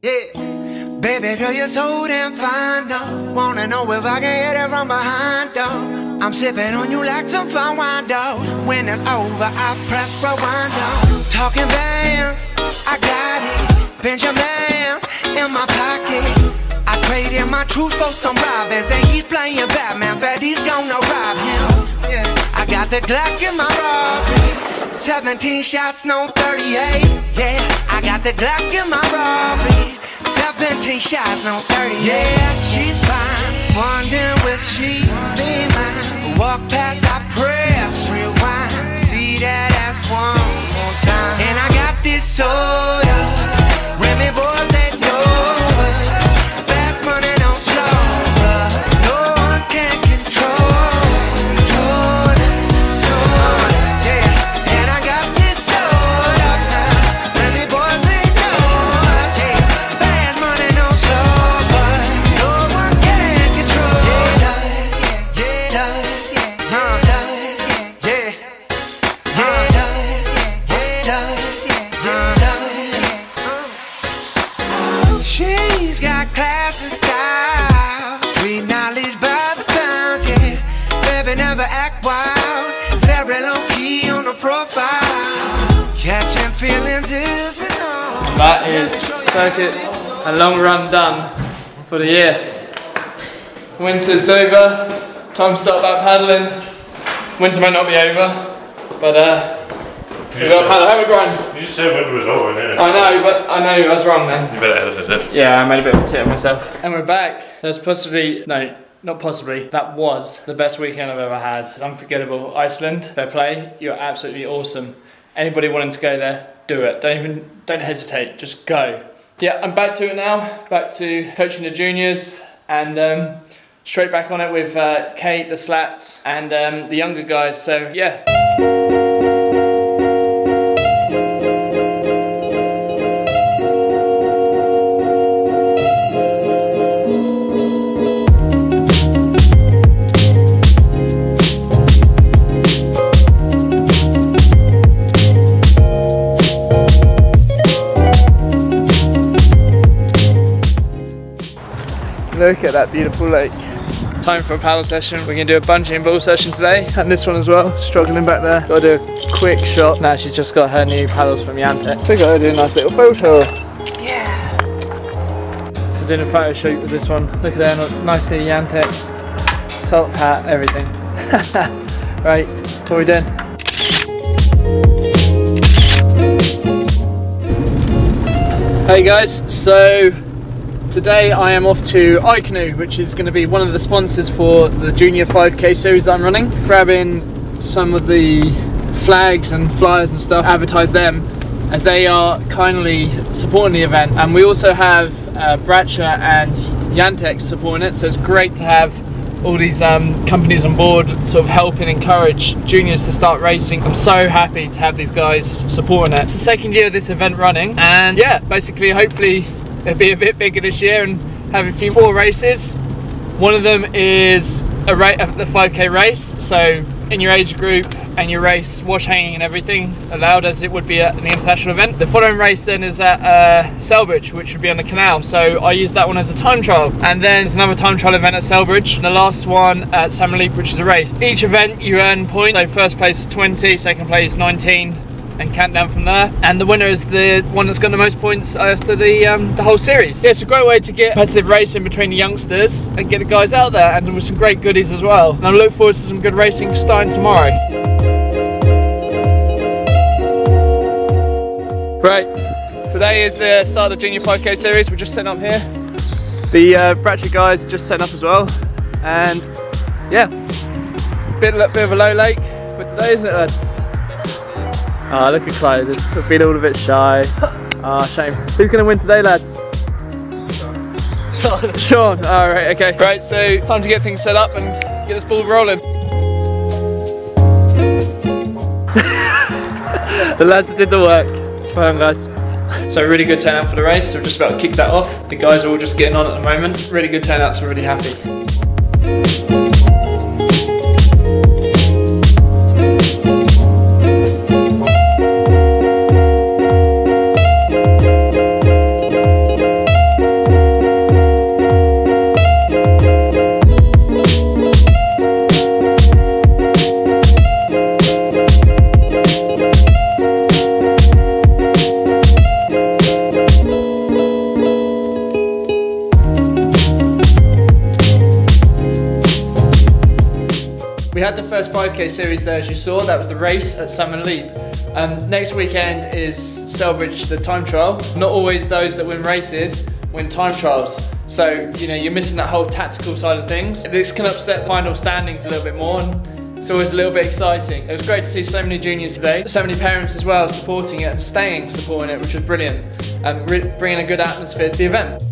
Yeah, baby girl, you're so damn fine, though. Wanna know if I can hit it from behind, though. I'm sipping on you like some fine wine, though. When it's over, I press rewind, though. Talking bands, I got it. Benjamins in my pocket. I traded my truth for some robins, and he's playing Batman, but he's gonna rob him. Yeah, I got the Glock in my robbery. 17 shots, no 38. Yeah, I got the Glock in my robbery. 17 shots, no 38. Yeah, she's fine. Wondering will she be mine? Walk past, I press rewind. See that ass one more time. And I got this soda. Women, boys, they know it. Fast money, don't slow up. No one can control it. Yeah, and I got this soda. Women, boys, they know us. Yeah, fast money, don't slow up. No one can control it. Yeah, does, yeah, does, yeah, she's got class and style, street knowledge by the pound, yeah. Baby never act wild, very low key on the profile. Catching feelings is enough. That is circuit and long run done for the year. Winter's over, time to start back paddling. Winter might not be over, but we've got to paddle, have a grind. You just said winter was over, didn't you? I know, but I know I was wrong then. You better edit it. Yeah, I made a bit of a tit of myself. And we're back. There's possibly, no, not possibly, that was the best weekend I've ever had. It's unforgettable. Iceland, fair play, you're absolutely awesome. Anybody wanting to go there, do it. Don't hesitate, just go. Yeah, I'm back to it now, back to coaching the juniors, and straight back on it with Kate, the Slats, and the younger guys, so yeah. Look at that beautiful lake. Time for a paddle session. We're gonna do a bungee and ball session today, and this one as well. Struggling back there. Gotta do a quick shot. Now she's just got her new paddles from Jantex. So gotta do a nice little photo. Yeah. So doing a photo shoot with this one. Look at her, nice little Jantex. Top hat, everything. Right, what are we doing? Hey guys, so today I am off to ICanoe, which is going to be one of the sponsors for the Junior 5K series that I'm running. Grabbing some of the flags and flyers and stuff, advertise them as they are kindly supporting the event. And we also have Braca and Jantex supporting it, so it's great to have all these companies on board sort of helping encourage juniors to start racing. I'm so happy to have these guys supporting it. It's the second year of this event running, and yeah, basically hopefully it'll be a bit bigger this year and have a few more races. One of them is the 5K race, so in your age group and your race, wash hanging and everything allowed as it would be at an international event. The following race then is at Selbridge, which would be on the canal, so I use that one as a time trial. And then there's another time trial event at Selbridge, and the last one at Samuelip, which is a race. Each event you earn points, so first place 20, second place 19, and count down from there, and the winner is the one that's got the most points after the whole series. Yeah, it's a great way to get competitive racing between the youngsters and get the guys out there, and with some great goodies as well. And I look forward to some good racing starting tomorrow. Right, today is the start of the Junior 5K series. We're just setting up here. The Braca guys are just setting up as well, and yeah, bit of a low lake for today, isn't it, lads? Ah, look at Clyde, just feeling a little bit shy. Ah, shame. Who's going to win today, lads? Sean. Sean, alright, okay. Right, so time to get things set up and get this ball rolling. The lads that did the work. Well done, guys. So really good turnout for the race, so we're just about to kick that off. The guys are all just getting on at the moment. Really good turnout, so we're really happy. had the first 5K series there, as you saw. That was the race at Salmon Leap. Next weekend is Selbridge, the time trial. Not always those that win races win time trials. So, you know, you're missing that whole tactical side of things. This can upset the final standings a little bit more, and it's always a little bit exciting. It was great to see so many juniors today, so many parents as well supporting it and staying supporting it, which was brilliant, and bringing a good atmosphere to the event.